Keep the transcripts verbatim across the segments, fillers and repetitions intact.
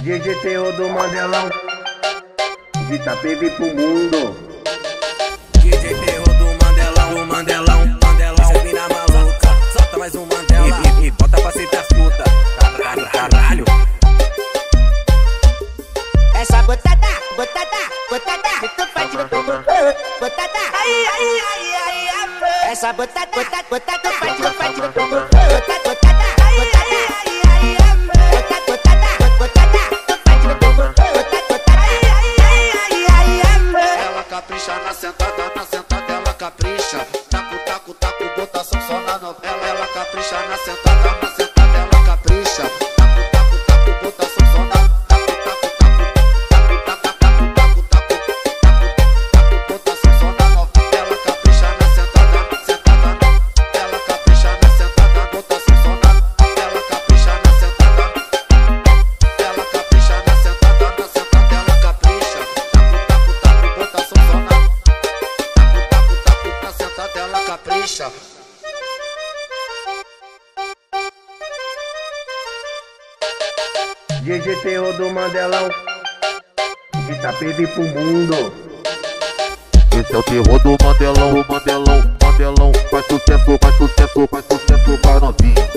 G G T O do Mandelão, de Itapevi pro mundo. G G T O do Mandelão, do Mandelão, Mandelão. Essa mina maluca, solta mais um Mandela e, e, e bota pra aceitar as puta. Caralho, caralho. Essa botada, botada, botada, muito forte no fogo. Botada, ai, ai, ai, ai, ai. Essa botada, botada, botada, forte no forte no fogo. Botada, botada, ai, ai, ai, ai, ai. Botada, botada, botada, forte no fogo. Botada, botada, ai, ai, ai, ai, ai. Ela capricha na sentada, na sentada ela capricha. Taco, taco, taco, botação só na novela. Ela capricha na sentada, na sentada ela capricha. Taco, taco, taco, botação só na G G T O do Mandelão, de Itapevi pro mundo. Esse é o terror do Mandelão, o Mandelão, Mandelão. Faz sucesso, faz sucesso, faz sucesso pra novinha.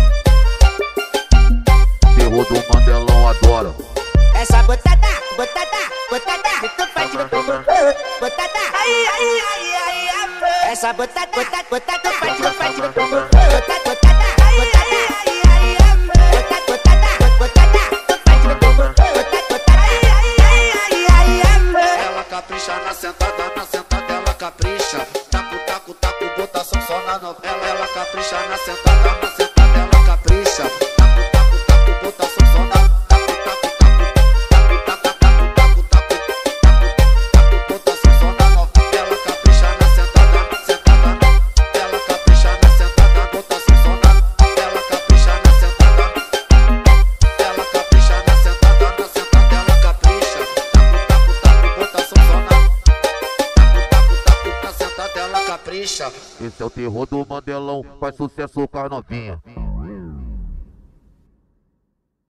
Terror do Mandelão adora. Essa botada, botada, botada, muito forte no fogo. Botada, ai, ai, ai, ai, ai. Essa botada, botada, botada, forte no forte no fogo. Botada, botada, ai, ai, ai, ai, ai. Botada, botada, botada, forte no fogo. Botada, botada, ai, ai, ai, ai, ai. ela capricha na sentada, na sentada ela capricha. Taco, taco, taco, botação só na novela. Ela capricha na sentada, na sentada ela capricha. Taco, taco, taco, botação só na taco, taco, taco, taco, taco, taco, taco, taco, botação só na novela. Ela capricha na sentada, na sentada. Ela capricha na sentada, botação só na. Ela capricha na sentada. Ela capricha na sentada, na sentada ela capricha. Taco, taco, taco, botação só na. Taco, taco, taco, na sentada ela capricha. Esse é o terror do Mandelão, faz sucesso com a novinha.